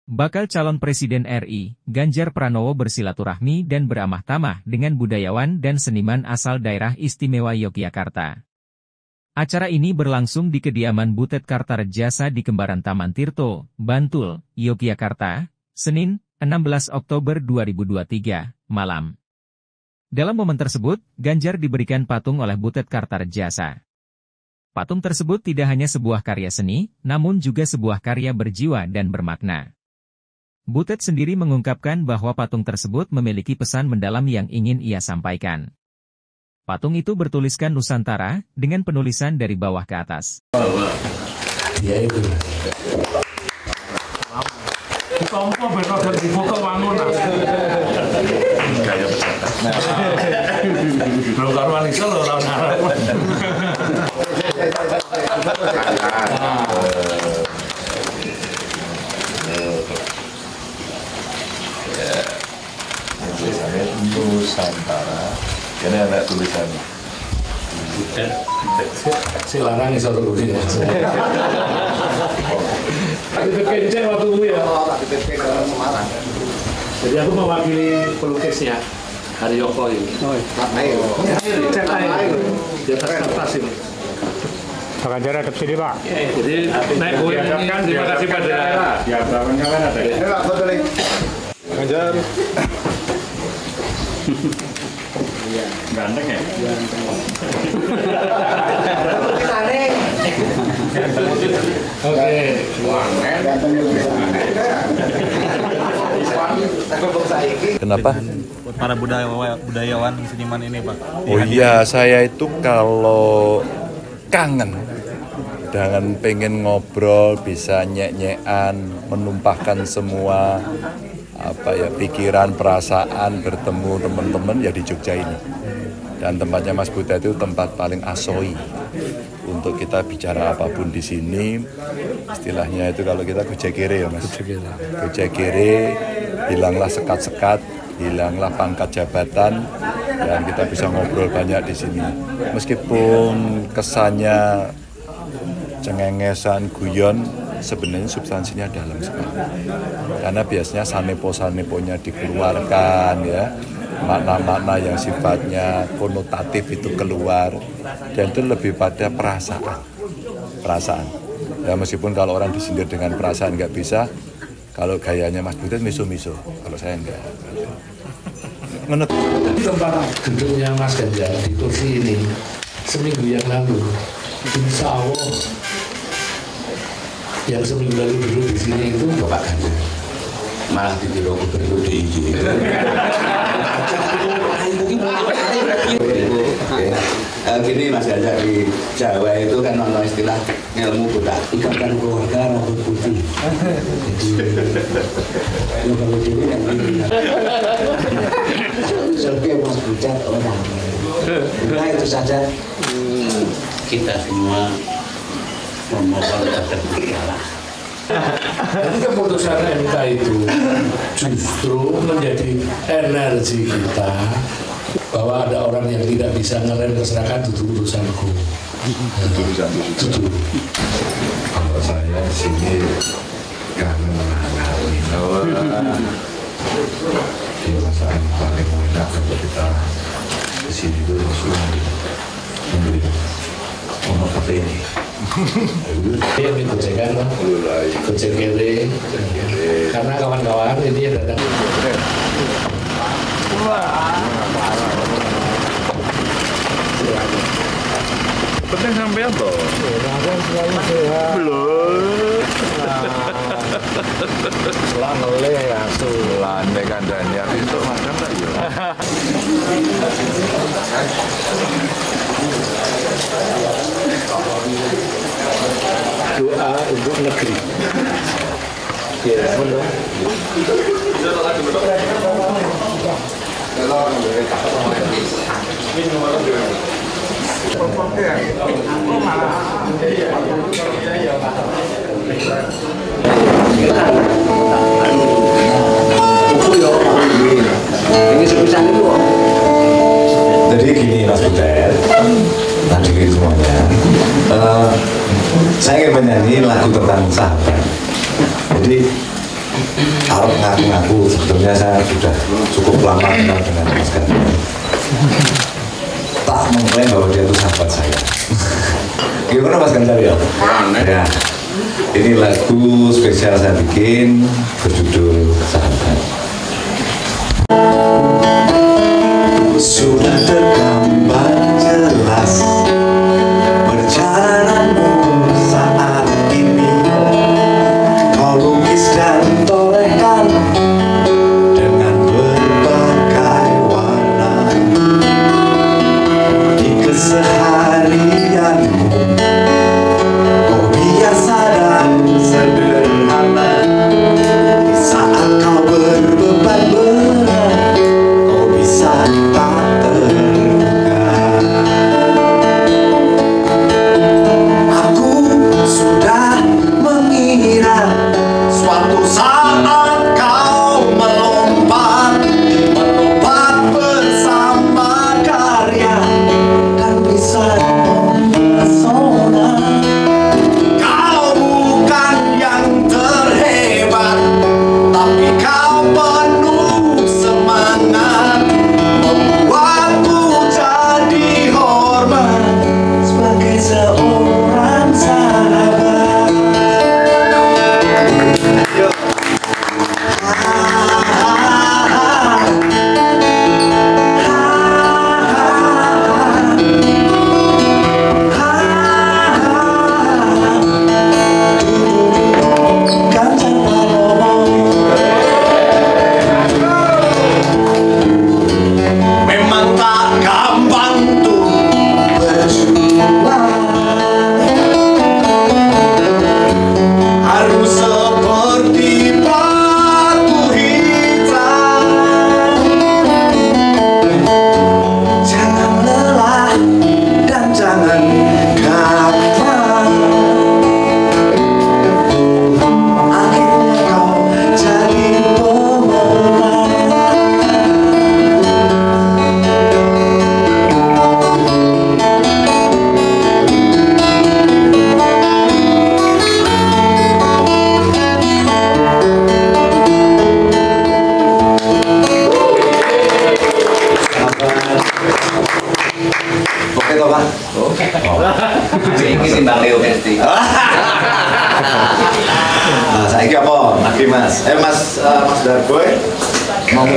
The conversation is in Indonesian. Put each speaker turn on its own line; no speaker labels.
Bakal calon Presiden RI, Ganjar Pranowo bersilaturahmi dan beramah tamah dengan budayawan dan seniman asal daerah istimewa Yogyakarta. Acara ini berlangsung di kediaman Butet Kartarejasa di Kembaran Taman Tirto, Bantul, Yogyakarta, Senin, 16 Oktober 2023, malam. Dalam momen tersebut, Ganjar diberikan patung oleh Butet Kartarejasa. Patung tersebut tidak hanya sebuah karya seni, namun juga sebuah karya berjiwa dan bermakna. Butet sendiri mengungkapkan bahwa patung tersebut memiliki pesan mendalam yang ingin ia sampaikan. Patung itu bertuliskan Nusantara, dengan penulisan dari bawah ke atas.
Ya itu.
Tulisannya Nusantara. Ini ada tulisannya.
Si larang iso tulis ya. Itu kenceng waktu ya. Jadi aku mewakili pelukisnya Haryoko ini. Oh, cek air. Di atas kertas ini.
Pak Ganjar ke sini, Pak.
Jadi naik kue ini kan terima kasih pada
ya, belakangnya kan ada.
Ini Pak, foto lagi.
Ganjar. Ganteng ya?
Oke.
Kenapa?
Para budayawan seniman ini, Pak.
Oh iya, saya itu kalau kangen dengan pengen ngobrol, bisa nyek-nyekan, menumpahkan semua pikiran, perasaan, bertemu teman-teman ya di Jogja ini. Dan tempatnya Mas Butet itu tempat paling asoi untuk kita bicara apapun di sini. Istilahnya itu kalau kita gojekere ya Mas. Gojekere, hilanglah sekat-sekat, hilanglah pangkat jabatan, dan kita bisa ngobrol banyak di sini. Meskipun kesannya cengengesan, guyon, sebenarnya substansinya dalam sekali. Karena biasanya sanepo-saneponya dikeluarkan ya, makna-makna yang sifatnya konotatif itu keluar, dan itu lebih pada perasaan. Ya meskipun kalau orang disindir dengan perasaan nggak bisa, kalau gayanya Mas Butet miso-miso, kalau saya enggak.
Tempat gedungnya Mas Ganjar di kursi ini seminggu yang lalu, insya Allah yang seminggu lalu duduk di sini itu Bapak Ganjar, malah ditiru gubernur DIY.
Gini Mas Ganjar, di Jawa itu kan ada istilah ilmu buta ikatan keluarga rambut putih. Jadi kalau ini kan sebagai Mas Butet orang. Nah itu saja kita semua memohon keterbukaan.
Jadi keputusan MK itu justru menjadi energi kita bahwa ada orang yang tidak bisa ngerem keserakahan itu urusanku. Itu.
Kalau saya sini kangen mengalami di perasaan paling enak kalau kita di sini itu membeli nomor HP ini.
Ini gojekan, gojek kere, karena kawan-kawan ini datang.
Penting sampean toh.
Selalu sehat.
Belum.
Selalu ya,
Lande kandanya itu macam tak ya?
doa untuk negeri. Ya, benar.
Jadi gini Mas Butet, hadirin semuanya, saya ingin menyanyi lagu tentang sahabat. Jadi
harap ngaku-ngaku sebetulnya saya sudah cukup lama kenal dengan Mas Ganjar. Tak mengklaim bahwa dia itu sahabat saya. Gimana Mas Ganjar ya? Ya. Ini lagu spesial saya bikin berjudul Sahabat. Sudah tergambar jelas perjalananmu saat ini. Kau lukis dan torehkan dengan berbagai warna di keseharianmu. Kau biasa dan sederhana. Di saat kau berbeban berat, kau bisa tak terduga. Aku sudah mengira suatu saat kau melompat bersama karya dan bisa mempesona. Kau bukan yang terhebat, tapi kau penuh semangat, membuatku jadi hormat sebagai seorang sahabat. Yo. Ganjar Pranowo. Memang tak gampang tuh berjuang, harus seperti batu hitam. Jangan lelah dan jangan gampang. Akhirnya kau jadi pemenang. Oke toh Pak? Oke.
Ini timbang Leo Besti.
Saiki apa? Lagi Mas. Mas Darboy mau